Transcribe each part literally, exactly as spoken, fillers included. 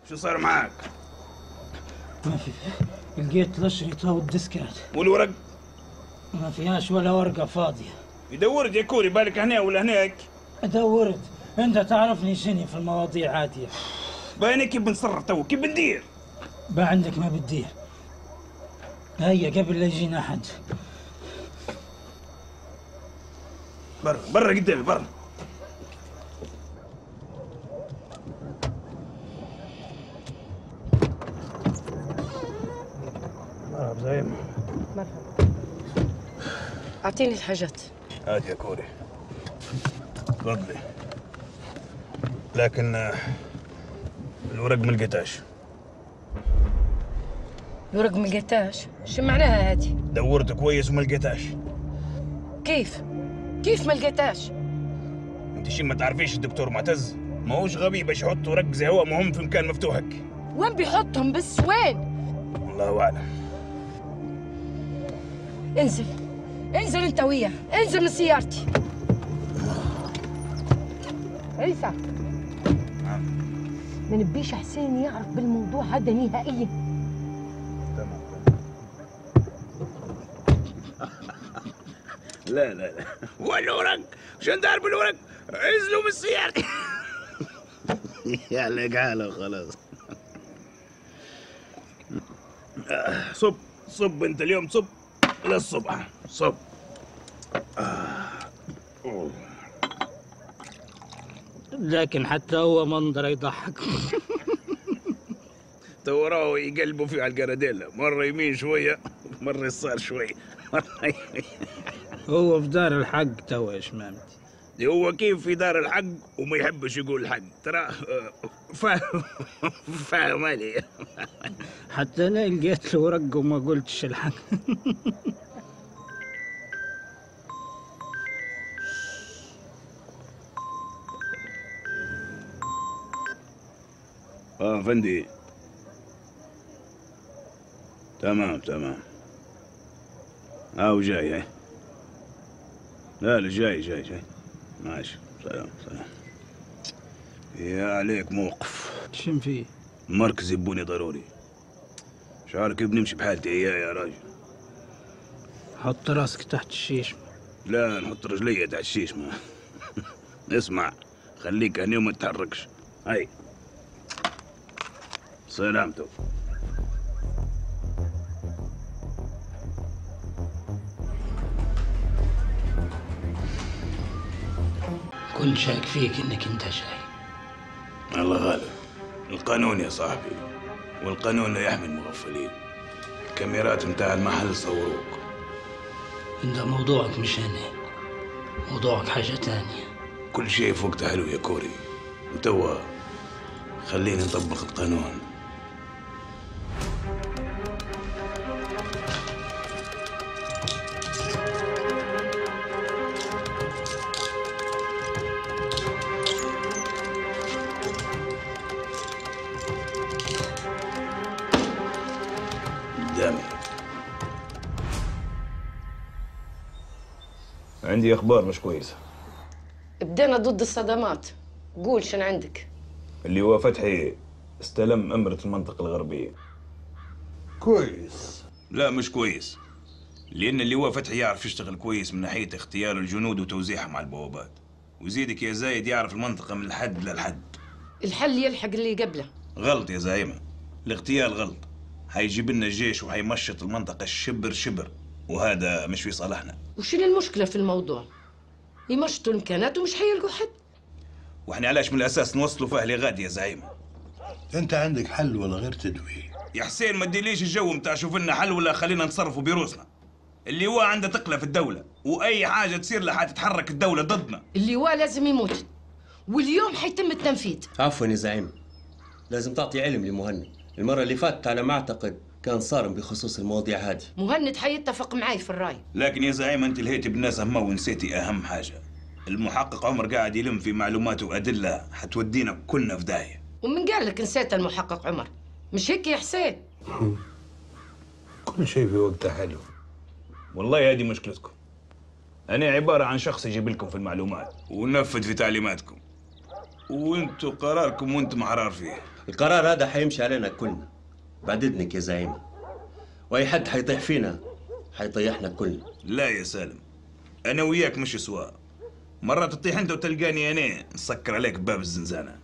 شو صار معاك؟ ما في، لقيت الأشرطة والديسكات. والورق؟ ما فيهاش ولا ورقة فاضية. يدورت يا كوري، بالك هنا ولا هناك؟ دورت، أنت تعرفني شني في المواضيع عادية. باينك كيف بنصرف تو، كيف بندير؟ با عندك ما بتدير. هيا قبل لا يجينا حد. برا برا قدامي برا. مرحبا زعيم. مرحبا. أعطيني الحاجات. هات يا كوري. تفضلي. لكن آه، الورق ما لقيتهاش. الورق ما لقيتهاش؟ شو معناها هذه؟ دورت كويس وما لقيتهاش. كيف؟ كيف ما لقيتهاش؟ انت شي ما تعرفيش الدكتور معتز؟ ما هوش غبي باش يحط ورق زي هو مهم في مكان مفتوح هيك. وين بيحطهم بس وين؟ الله اعلم. انزل انزل انت وياه، انزل من سيارتي. عيسى، ما نبيش حسين يعرف بالموضوع هذا نهائيا. تمام. لا لا لا، والورق شو دار بالورق؟ انزلوا من سيارتي. يا لك حاله خلاص. صب صب انت اليوم، صب للصبح، صب. لكن حتى هو منظر يضحك. تو راهو يقلبوا فيه على القراديلا، مرة يمين شوية مرة يسار شوية. مرة هو في دار الحق توا يا شمامتي. هو كيف في دار الحق وما يحبش يقول الحق، ترى فاهم فاهم علي. حتى انا لقيت له ورق وما قلتش الحق. اه فندي. تمام تمام. هاو جاي هاي. لا لا جاي جاي جاي. ماشي. سلام سلام. يا عليك موقف. شم فيه؟ مركز يبوني ضروري. شعرك بنمشي بحالتي اياه يا راجل. حط راسك تحت الشيش. لا نحط رجلي تحت الشيش ما. اسمع، خليك هني وما تتحركش. هاي سلامته. كنت شاك فيك انك انت جاي. الله غالب. القانون يا صاحبي، والقانون لا يحمي المغفلين. الكاميرات متاع المحل صوروك. انت موضوعك مش هنا، موضوعك حاجة تانية. كل شيء في وقته حلو يا كوري. وتوا خليني نطبق القانون. قدامي. عندي اخبار مش كويسه. بدينا ضد الصدمات، قول شن عندك؟ اللي هو فتحي استلم امرة المنطقة الغربية. كويس. لا مش كويس، لأن اللي هو فتحي يعرف يشتغل كويس من ناحية اختيار الجنود وتوزيعهم على البوابات، ويزيدك يا زايد يعرف المنطقة من الحد للحد. الحل يلحق اللي قبله. غلط يا زعيمة، الاغتيال غلط. هيجيب لنا الجيش وهيمشط المنطقة شبر شبر، وهذا مش في صالحنا. وشنو المشكلة في الموضوع؟ يمشطوا الامكانات ومش حيلقوا حد. واحنا علاش من الاساس نوصلوا فهلي غادي يا زعيمة؟ انت عندك حل ولا غير تدوي؟ يا حسين ما تديليش الجو متاع شوف لنا حل ولا خلينا نتصرفوا بروسنا. اللي هو عنده تقلة في الدولة، واي حاجة تصير له حتتحرك الدولة ضدنا. اللي هو لازم يموت، واليوم حيتم التنفيذ. عفوا يا زعيم، لازم تعطي علم لمهند. المرة اللي فاتت على ما اعتقد كان صارم بخصوص المواضيع هذه. مهند حيتفق معي في الراي. لكن يا زعيم انت لهيتي بالناس همه ونسيتي اهم حاجة. المحقق عمر قاعد يلم في معلومات وادلة حتودينا كلنا في داهية. ومن قال لك نسيت المحقق عمر؟ مش هيك يا حسين؟ كل شيء في وقته حلو. والله هذه مشكلتكم. أنا عبارة عن شخص يجيب لكم في المعلومات وننفذ في تعليماتكم. وانتوا قراركم وانتم حرار فيه. القرار هذا حيمشي علينا كلنا بعد اذنك يا زعيم، واي حد حيطيح فينا حيطيحنا كلنا. لا يا سالم، انا وياك مش سواء، مرة تطيح انت وتلقاني انا نسكر عليك باب الزنزانة.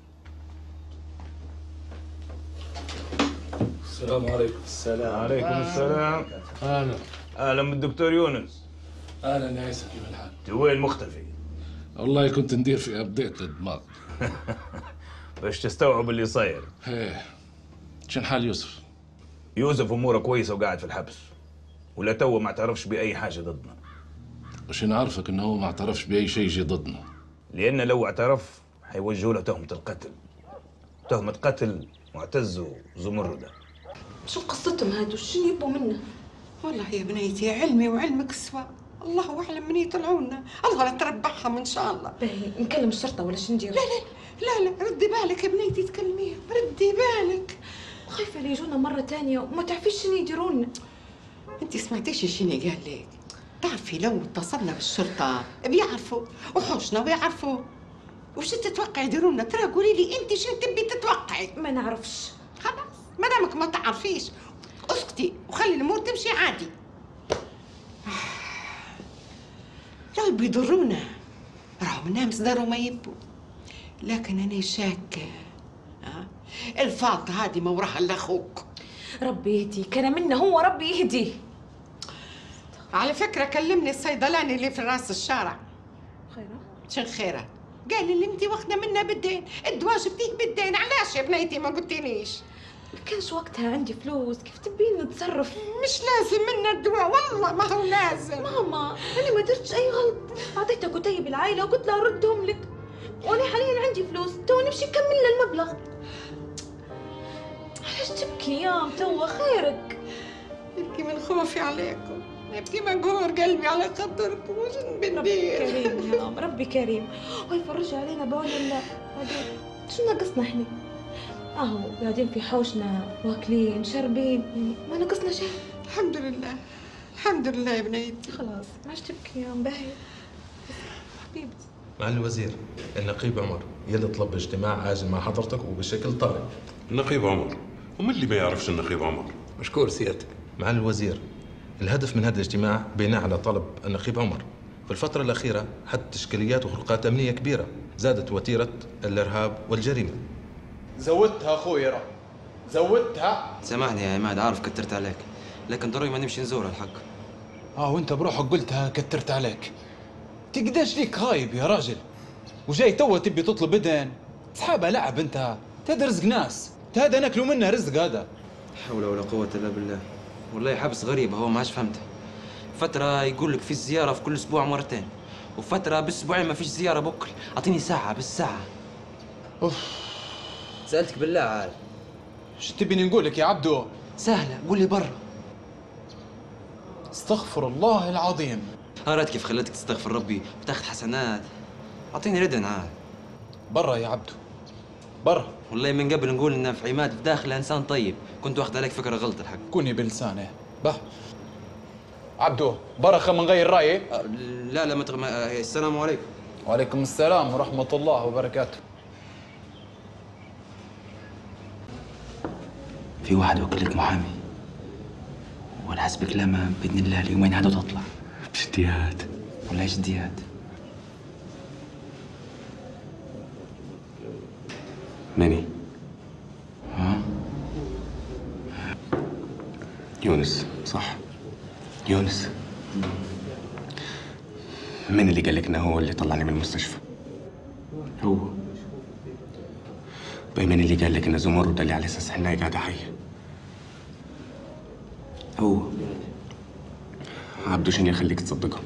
السلام عليكم. السلام عليكم السلام. اهلا. اهلا بالدكتور يونس. اهلا يا عيسى، كيف الحال؟ انت وين مختفي؟ والله كنت ندير في ابديت للدماغ. باش تستوعب اللي صاير. ايه، شن حال يوسف؟ يوسف اموره كويسه وقاعد في الحبس، ولا تو ما اعترفش باي حاجه ضدنا. وش نعرفك انه هو ما اعترفش باي شيء يجي ضدنا؟ لان لو اعترف حيوجهوا له تهمه القتل، تهمه قتل معتز وزمرده. شو قصتهم هادو؟ شنو يبوا منا؟ والله يا بنيتي علمي وعلمك سوا، الله اعلم من يطلعونا، الله لا تربحهم ان شاء الله. باهي نكلم الشرطه ولا شو ندير؟ لا لا لا لا ردي بالك يا بنيتي تكلميهم، ردي بالك. خايفه لا يجونا مره تانية وما تعرفيش شنو يديروا لنا. انت سمعتيش شنو قال لك؟ تعرفي لو اتصلنا بالشرطه بيعرفوا وحوشنا ويعرفوا، وش تتوقعي يديروا لنا؟ ترى قولي لي انت شنو تبي تتوقعي؟ ما نعرفش. خلاص ما دامك ما تعرفيش اسكتي وخلي الامور تمشي عادي. لو يبي يضرونا راهم الناس داروا ما يبوا، لكن انا شاكه ها الفاضة هذه ما وراها الا اخوك. ربي يهدي، كان منا هو ربي يهديه. على فكره كلمني الصيدلاني اللي في راس الشارع. خيره؟ شن خيره؟ قال لي انت واخده منا بالدين، الدواء جبتيه بالدين، علاش يا بنيتي ما قلتيليش؟ ما كانش وقتها عندي فلوس، كيف تبين نتصرف؟ مش لازم منا الدواء، والله ما هو لازم. ماما انا ما درتش اي غلط، اعطيتها كتيب العائله وقلت لها ردهم لك، وانا حاليا عندي فلوس، تو نمشي نكمل لها المبلغ. علاش تبكي يا توا؟ خيرك. يبكي من خوفي عليكم، يبكي مقهور قلبي على خاطركم، وش ربي بندير؟ كريم يا ربي كريم، ويفرج علينا بعون الله. بعدين شو ناقصنا احنا؟ اهو قاعدين في حوشنا واكلين شاربين، يعني ما ناقصنا شيء. الحمد لله الحمد لله يا بنيتي. خلاص ما عادش تبكي يا باهي حبيبتي. معالي الوزير، النقيب عمر يلي طلب اجتماع عاجل مع حضرتك وبشكل طارئ. النقيب عمر؟ ومن اللي ما يعرفش النقيب عمر؟ مشكور سيادتك. معالي الوزير، الهدف من هذا الاجتماع بناء على طلب النقيب عمر. في الفترة الأخيرة حدث إشكاليات وخروقات أمنية كبيرة زادت وتيرة الإرهاب والجريمة. زودتها أخوي راه، زودتها. سامحني يا عماد، عارف كترت عليك، لكن ضروري ما نمشي نزور الحق. اه وانت بروحك قلتها كترت عليك. تقداش ليك خايب يا راجل، وجاي توا تبي تطلب بدن صحابها لعب. انت هذا رزق ناس، هذا ناكلوا منه رزق هذا. حول ولا قوة إلا بالله، والله حبس غريب هو ما عادش فهمته. فترة يقول لك في زيارة في كل أسبوع مرتين، وفترة بالأسبوعين ما فيش زيارة بكل. أعطيني ساعة بالساعة. أوف. سألتك بالله عاد. شو تبيني نقول لك يا عبدو؟ سهلة، قول لي برا. استغفر الله العظيم. هارات كيف خلتك تستغفر ربي وتاخذ حسنات. أعطيني ردن عاد. برا يا عبدو، برا. والله من قبل نقول إن في عماد في داخله إنسان طيب، كنت واخد عليك فكرة غلط الحق. كوني بلسانه. به عبدو برا، خلينا نغير رايي. أه لا لا متغ... ما... السلام عليكم. وعليكم السلام ورحمة الله وبركاته. في واحد وكل لك محامي، وعلى حسب كلامه باذن الله اليومين هادو تطلع. بجديات؟ ولا جديات؟ ماني ها؟ يونس صح؟ يونس من اللي قال لك انه هو اللي طلعني من المستشفى؟ هو. طيب من اللي قال لك ان زمرد اللي على اساس حنايا قاعده حيه؟ هو. عبدو شنو يخليك تصدقهم؟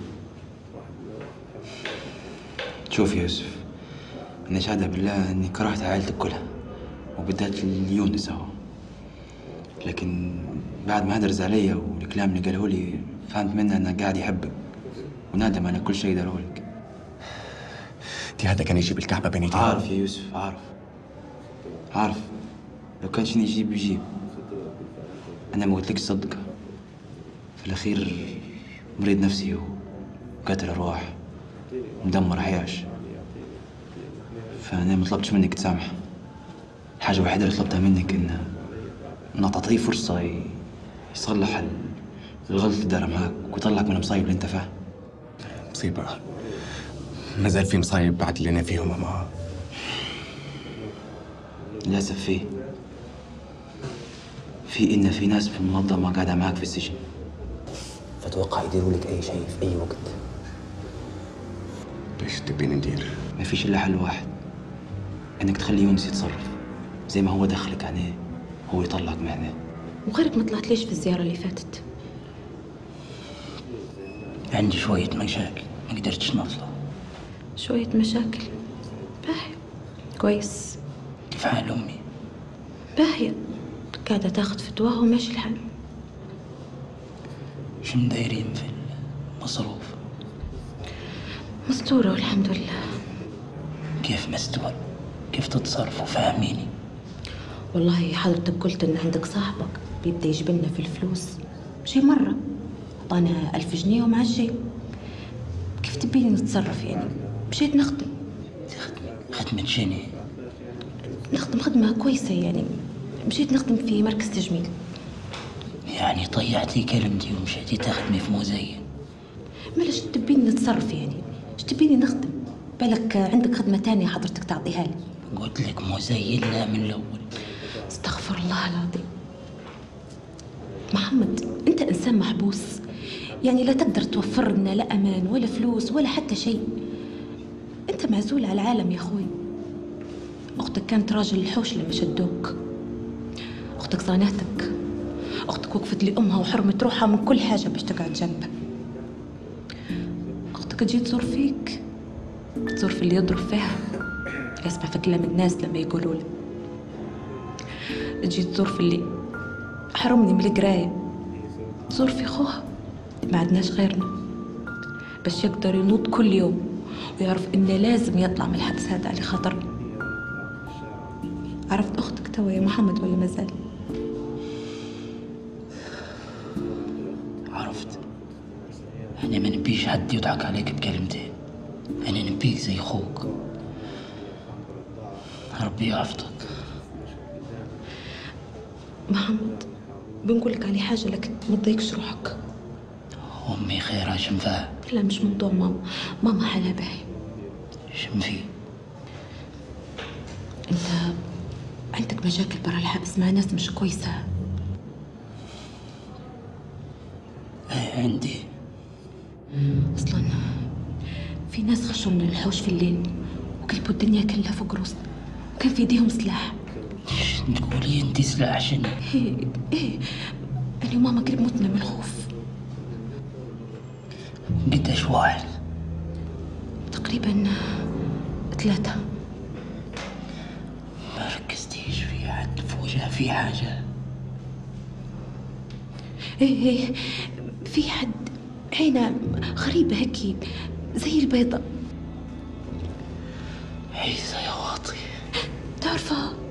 شوف يا يوسف، أنا شهادة بالله إني كرهت عائلتك كلها، وبالذات اليونس أهو. لكن بعد ما هدرز عليا والكلام اللي قاله لي فهمت منه إنه قاعد يحبك ونادم على كل شيء داره لك. دي هذا كان يجيب الكعبة بنيتي. عارف يا يوسف، عارف عارف لو كان شنو يجيب يجيب. أنا ما قلتلكش صدقه، في الأخير مريض نفسي وقاتل أرواح ومدمر حياش. فأنا ما طلبتش منك تسامح. الحاجة الوحيدة اللي طلبتها منك إن إن تعطيه فرصة ي- يصلح ال- الغلط اللي دار معاك ويطلعك من المصايب اللي أنت فيها. مصيبة، ما زال في مصايب بعد اللي أنا فيهم أما. للأسف فيه في إن في ناس في المنظمة قاعدة معاك في السجن، فتوقع يديروا لك أي شيء في أي وقت. ايش تبيني ندير؟ ما فيش إلا حل واحد، إنك تخلي يونس يتصرف زي ما هو دخلك عينيه هو يطلعك من عينيه. وغيرك ما طلعت ليش في الزيارة اللي فاتت؟ عندي شوية مشاكل ما قدرتش نطلع. شوية مشاكل؟ باهي، كويس. كيف حال أمي؟ باهية، قاعدة تاخد فتواها وماشي الحال. شو مدايرين في المصروف؟ مستورة والحمد لله. كيف مستور؟ كيف تتصرفوا؟ فهميني. والله حضرتك قلت إن عندك صاحبك بيبدأ يجيب لنا في الفلوس شي مرة، أعطانا ألف جنيه ومع الجاي. كيف تبيني نتصرف يعني؟ مشيت نخدم. خدمة شنو؟ نخدم خدمة كويسة يعني، مشيت نخدم في مركز تجميل. يعني طيعتي كلمتي ومشيتي تخدمي في مزين. مالاش تبيني نتصرف يعني؟ ايش تبيني نخدم؟ بالك عندك خدمة تانية حضرتك تعطيها لي؟ قلت لك مزين لا من الأول. استغفر الله العظيم. محمد، أنت إنسان محبوس، يعني لا تقدر توفر لنا لا أمان ولا فلوس ولا حتى شيء. أنت معزول على العالم يا أخوي. أختك كانت راجل الحوش لما شدوك، أختك صانعتك، أختك وقفت لأمها وحرمت روحها من كل حاجة باش تقعد جنبك. أختك تجي تزور فيك، تزور في اللي يضرب فيها، يسمع في كلام الناس لما يقولوا له. تجي تزور في اللي حرمني من القراية، تزور في خوها ما عندناش غيرنا، باش يقدر ينوض كل يوم ويعرف إنه لازم يطلع من الحبس هذا على خاطرنا. عرفت أختك توا يا محمد ولا مازال؟ عرفت. أنا ما نبيش حد يضحك عليك بكلمتين، أنا نبيك زي خوك. ربي يحفظك. محمد، بنقول لك على حاجة لكن ما تضايقش روحك. أمي خيرها شنفها؟ لا مش موضوع ماما، ماما حالها باهي. شنفي؟ أنت عندك مشاكل برا الحبس مع ناس مش كويسة. ايه عندي. أصلا في ناس خشوا من الحوش في الليل وقلبوا الدنيا كلها فوق روسنا، وكان في ايديهم سلاح. تقولي انت سلاح شنو؟ ايه ايه، أنا وماما قريب متنا من الخوف. قديش واحد؟ تقريبا ثلاثة. ما ركزتيش في حد فوجئ في حاجة؟ ايه ايه، في حد عينه غريبة هيك زي البيضة. عيسى يا واطي. تعرفها